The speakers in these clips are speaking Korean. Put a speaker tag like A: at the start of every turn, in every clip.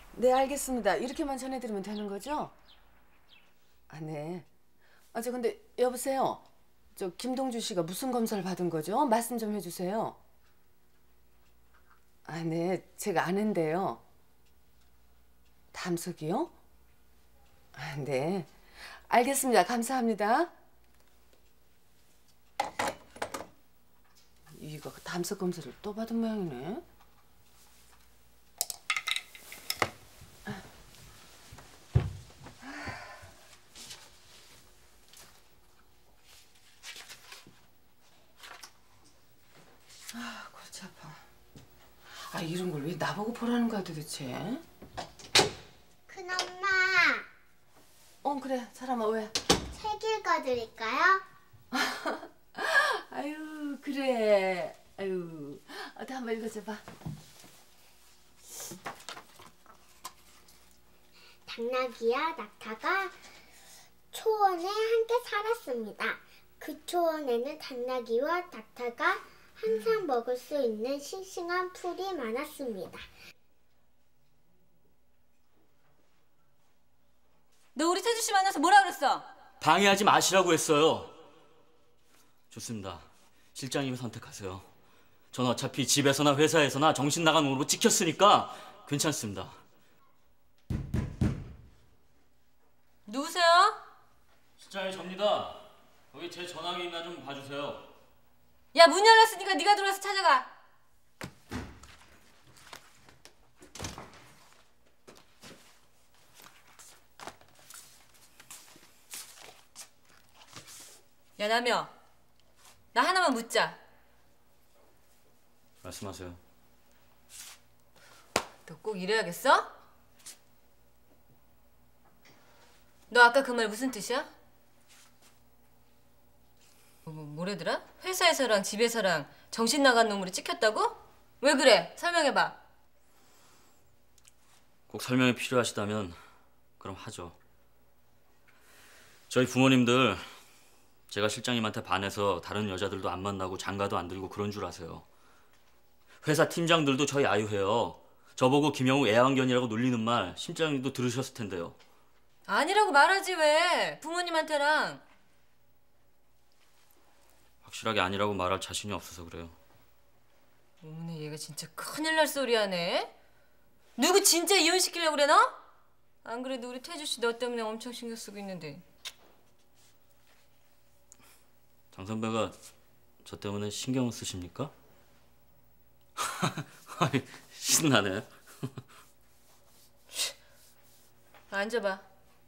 A: 네, 알겠습니다. 이렇게만 전해드리면 되는 거죠? 아, 네. 저 근데 여보세요. 저 김동주 씨가 무슨 검사를 받은 거죠? 말씀 좀 해주세요. 아, 네. 제가 아는데요. 담석이요? 아, 네. 알겠습니다. 감사합니다. 이거 담석 검사를 또 받은 모양이네. 골치 아파. 이런 걸 왜 나보고 보라는 거야 도대체?
B: 큰엄마,
A: 그래. 사람아, 왜?
B: 책 읽어드릴까요?
A: 아유, 그래. 아유, 어디 한번 읽어줘봐.
B: 당나귀와 낙타가 초원에 함께 살았습니다. 그 초원에는 당나귀와 낙타가 항상 먹을 수 있는 싱싱한 풀이 많았습니다.
C: 너 우리 태주 씨 만나서 뭐라 그랬어?
D: 방해하지 마시라고 했어요. 좋습니다. 실장님이 선택하세요. 전 어차피 집에서나 회사에서나 정신 나간 놈으로 찍혔으니까 괜찮습니다.
C: 누구세요?
D: 실장님 접니다. 거기 제 전화기 있나 좀 봐주세요.
C: 야, 문 열렸으니까 네가 들어와서 찾아가. 야, 남여. 나 하나만 묻자.
D: 말씀하세요.
C: 너 꼭 이래야겠어? 너 아까 그 말 무슨 뜻이야? 뭐래더라? 회사에서랑 집에서랑 정신 나간 놈으로 찍혔다고? 왜 그래? 설명해봐.
D: 꼭 설명이 필요하시다면 그럼 하죠. 저희 부모님들 제가 실장님한테 반해서 다른 여자들도 안 만나고 장가도 안 들고 그런 줄 아세요. 회사 팀장들도 저희 아유해요. 저보고 김영우 애완견이라고 놀리는 말 실장님도 들으셨을 텐데요.
C: 아니라고 말하지 왜? 부모님한테랑.
D: 확실하게 아니라고 말할 자신이 없어서 그래요.
C: 어머나 얘가 진짜 큰일 날 소리 하네. 누구 진짜 이혼시키려고 그래 너? 안 그래도 우리 태주 씨 너 때문에 엄청 신경 쓰고 있는데.
D: 장 선배가 저 때문에 신경 쓰십니까? 신나네.
C: 앉아봐.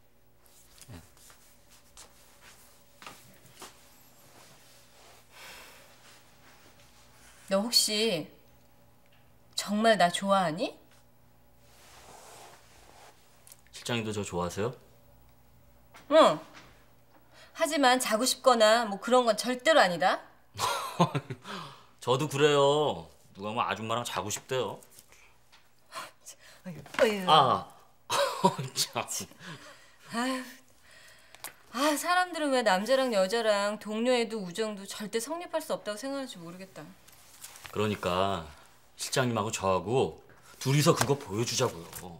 C: 너 혹시 정말 나 좋아하니?
D: 실장님도 저 좋아하세요?
C: 응. 하지만 자고 싶거나 뭐 그런 건 절대로 아니다.
D: 저도 그래요. 누가 뭐 아줌마랑 자고 싶대요.
C: 어휴.
D: 참.
C: 사람들은 왜 남자랑 여자랑 동료애도 우정도 절대 성립할 수 없다고 생각하는지 모르겠다.
D: 그러니까 실장님하고 저하고 둘이서 그거 보여주자고요.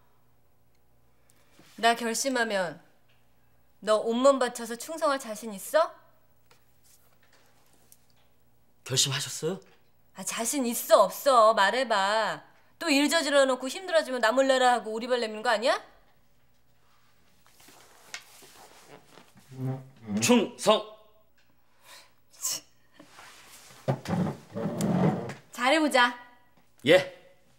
C: 나 결심하면 너 온몸 바쳐서 충성할 자신 있어?
D: 결심하셨어요?
C: 자신 있어 없어 말해봐. 또 일 저질러 놓고 힘들어지면 나 몰라라 하고 오리발 내미는 거 아니야?
D: 충성!
C: 잘해보자.
D: 예!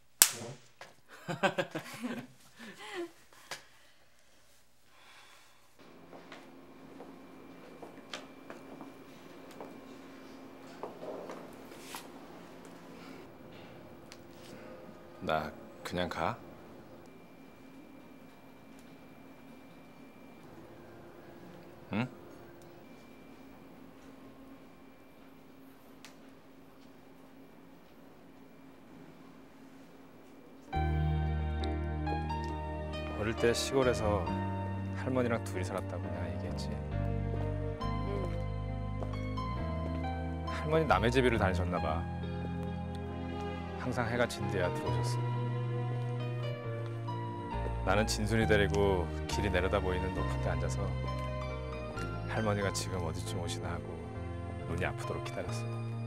E: 나 그냥 가? 응? 어릴 때 시골에서 할머니랑 둘이 살았다고 내가 얘기했지. 할머니 남의 집을 다니셨나 봐. 항상 해가 진 데야 들어오셨어. 나는 진순이 데리고 길이 내려다 보이는 높은 데 앉아서 할머니가 지금 어디쯤 오시나 하고 눈이 아프도록 기다렸어.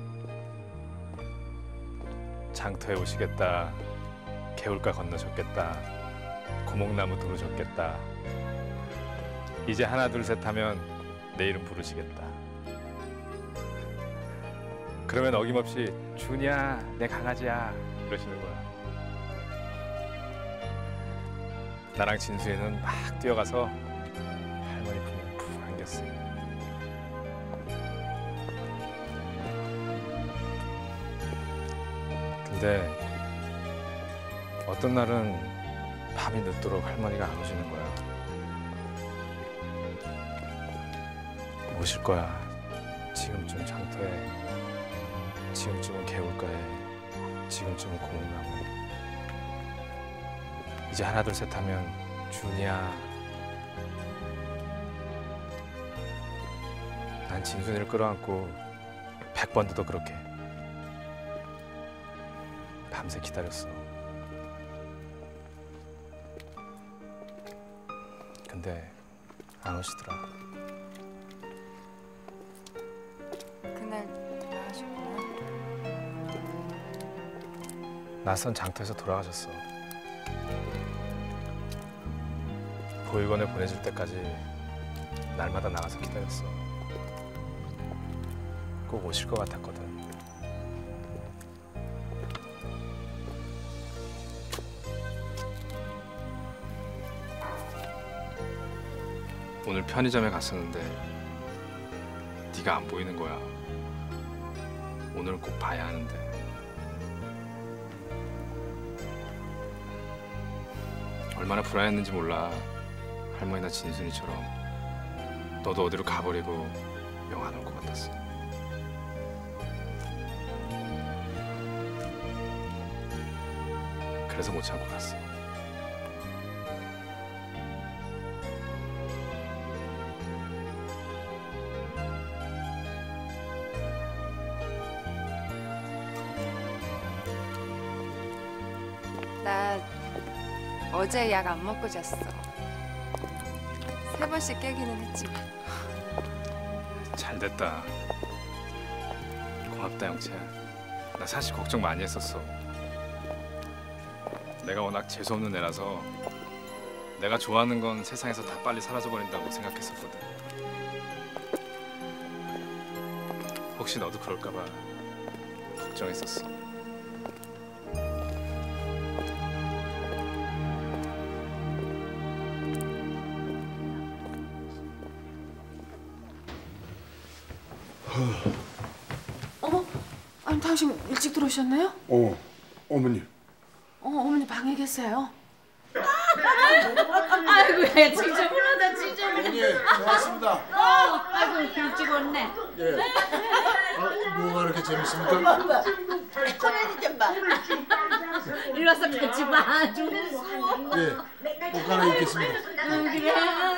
E: 장터에 오시겠다, 개울가 건너셨겠다, 고목나무 두르셨겠다. 이제 하나 둘 셋 하면 내 이름 부르시겠다. 그러면 어김없이 준이야, 내 강아지야 이러시는 거야. 나랑 진수이는 막 뛰어가서 할머니 품에 푹 안겼어. 근데 어떤 날은 밤이 늦도록 할머니가 안 오시는 거야. 오실 거야. 지금쯤 장터에, 지금쯤은 개울가에, 지금쯤은 고목나무에. 이제 하나 둘 셋 하면 준이야. 난 진순이를 끌어안고 100번도 그렇게 밤새 기다렸어. 근데 안 오시더라.
F: 그날 나가셨구나.
E: 낯선 장터에서 돌아가셨어. 보육원에 보내줄 때까지 날마다 나가서 기다렸어. 꼭 오실 것 같았거든. 오늘 편의점에 갔었는데 네가 안 보이는 거야. 오늘 꼭 봐야 하는데. 얼마나 불안했는지 몰라. 할머니나 진순이처럼 너도 어디로 가버리고 영 안 올 것 같았어. 그래서 못 참고 갔어.
F: 나 어제 약 안 먹고 잤어. 3번씩 깨기는 했지만.
E: 잘 됐다. 고맙다 영채야. 나 사실 걱정 많이 했었어. 내가 워낙 재수없는 애라서 내가 좋아하는 건 세상에서 다 빨리 사라져버린다고 생각했었거든. 혹시 너도 그럴까 봐 걱정했었어.
A: 어머, 아니 당신 일찍 들어오셨네요?
G: 어머니.
A: 어머니 방에 계세요.
H: 아이고야 진짜 불러다 진짜 불러.
G: 어머니, 고맙습니다.
H: 아이고 일찍 왔네.
G: 예. 뭐가 그렇게 재밌습니까?
H: 꼬라지 좀 봐. 이리 와서 같이 봐. 좀
G: 예. 옷 갈아입겠습니다.
H: 그래.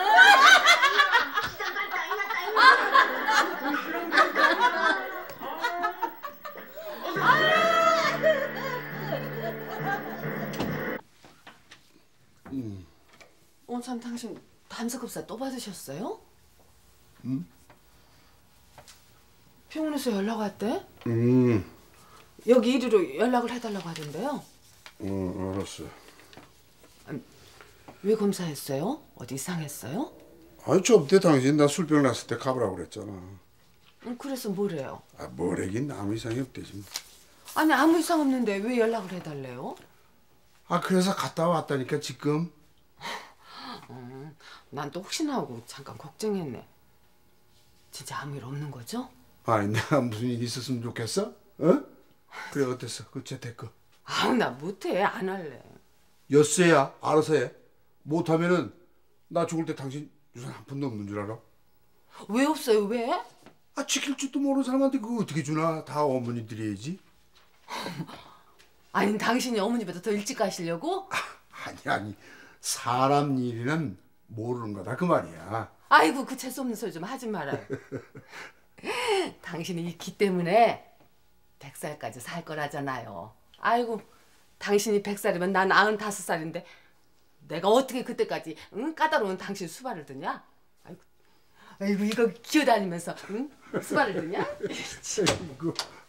A: 참 당신 담배급사 또 받으셨어요?
G: 응?
A: 병원에서 연락 왔대? 여기 이리로 연락을 해달라고 하던데요.
G: 알았어.
A: 왜 검사했어요? 어디 이상했어요?
G: 아니 저때 당신 나 술병 났을 때 가보라고 그랬잖아.
A: 그래서 뭐래요?
G: 뭐래긴 아무 이상이 없대지.
A: 아니 아무 이상 없는데 왜 연락을 해달래요?
G: 그래서 갔다 왔다니까 지금.
A: 난 또 혹시나 하고 잠깐 걱정했네. 진짜 아무 일 없는 거죠?
G: 아니 내가 무슨 일 있었으면 좋겠어? 어? 그래 어땠어? 그 재테크.
A: 나 못해. 안 할래.
G: 엿새야 알아서 해. 못하면은 나 죽을 때 당신 유산 한 푼도 없는 줄 알아?
A: 왜 없어요? 왜?
G: 지킬 줄도 모르는 사람한테 그거 어떻게 주나? 다 어머니들이 해야지.
A: 아니 당신이 어머니보다 더 일찍 가시려고?
G: 아니 사람 일이는 모르는 거다 그 말이야.
A: 아이고 그 재수없는 소리 좀 하지 말아요. 당신이 이 기 때문에 100살까지 살 거라잖아요. 아이고 당신이 100살이면 난 95살인데 내가 어떻게 그때까지 응? 까다로운 당신 수발을 드냐? 아이고 이거 기어다니면서 응? 수발을 드냐?
G: 아이고.